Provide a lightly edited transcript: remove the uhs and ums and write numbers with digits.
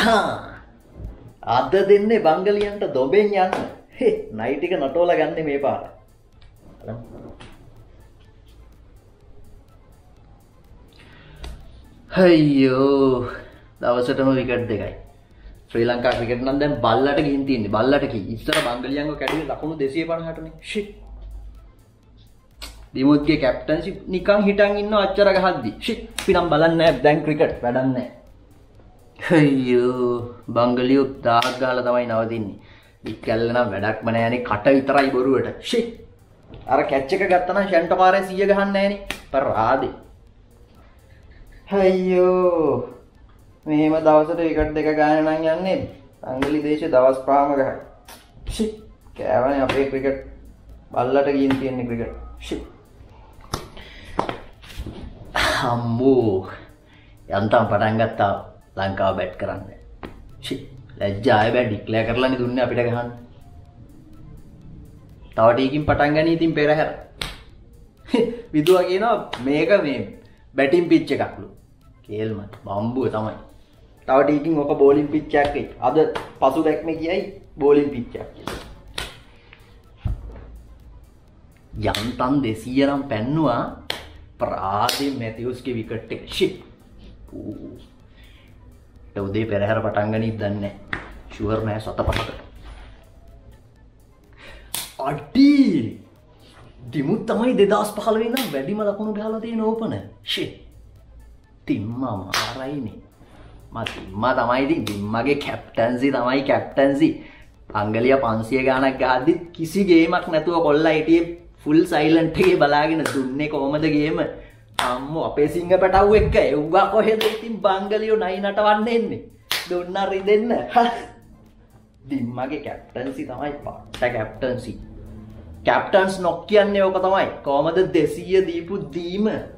අද දෙන්නේ බංගලියන්ට දොබෙන් යන්න. නයි ටික නටෝලා ගන්න මේ පාර. අයියෝ දවසටම විකට් දෙකයි. ශ්‍රී ලංකා ක්‍රිකට් නම් දැන් බල්ලට ගිහින් තියෙන්නේ. බල්ලට කි. ඉස්සර බංගලියන්ව කැඩුවේ ලකුණු 250ටනේ. ෂිට්. දිමුත්ගේ කැප්ටන්ෂිප් නිකන් හිටන් ඉන්න අච්චර ගහද්දි. ෂිට්. පිනම් බලන්නේ නැහැ දැන් ක්‍රිකට් වැඩක් නැහැ. අයියෝ බංගලියෝ දාහක් ගහලා තමයි නවතින්නේ. ඉක්කල්ල නම් වැඩක්ම නැහැනේ කට විතරයි බොරුවට. ෂිට්. අර කැච් එක ගත්තා නම් ෂන්ට පාරේ 100 ගහන්නේ නැහැනේ. පරාදේ. අයියෝ මෙහෙම දවසට විකට් දෙක ගන්න නම් යන්නේ අංගලි දේශේ දවස් පහම ගහයි. ෂිට් කෑවනේ අපේ ක්‍රිකට් බල්ලට ගියන් තියෙන්නේ ක්‍රිකට්. ෂිට් අම්මෝ යන්තම් පටන් ගත්තා ලංකාව බැට් කරන්න. ෂිට් ලැජ්ජාය බෑ ඩික්ලෙයාර් කරලානේ දුන්නේ අපිට ගහන්න. තව ටිකකින් පටන් ගනී ඉතින් පෙරහැර. විදුවා කියනවා මේක මේ බැටින් පිච් එකක්ලු. කේල්ම බම්බුව තමයි. තව ටිකකින් ඔක බෝලින් පිච් එකක් එයි. අද පසු දැක්මේ කියයි බෝලින් පිච් එකක් කියලා. යන්තම් 200 නම් පැන්නුවා ප්‍රාදී මැතිව්ස්ගේ විකට් එක. ෂිට්. උදේ පෙරහැර පටන් ගනිත් දන්නේ නැහැ. ෂුවර් නෑ සතපහකට. අඩි දිමුත් තමයි 2015 ඉඳන් වැඩිම ලකුණු ගහලා තියෙන ඕපනර්. ෂිට්. තිම්මා මාරයිනේ. තිම්මා තමයි ඉතින් තිම්මාගේ කැප්ටන්සි තමයි කැප්ටන්සි. අංගලිය 500 ගාණක් ගහද්දි කිසි ගේමක් නැතුව කොල්ලා හිටියේ ෆුල් සයිලන්ට් එකේ බලාගෙන දුන්නේ කොහමද ගේම? අම්මෝ අපේ සිංහ පැටව් එක්ක එව්වා කොහෙද ඉතින් බංගලියෝ නයි නටවන්න එන්නේ. දුන්නා රිදෙන්න. තිම්මාගේ කැප්ටන්සි තමයි පට්ට කැප්ටන්සි. කැප්ටන්ස් නොක් කියන්නේ ඕක තමයි. කොහමද 200 දීපු දීම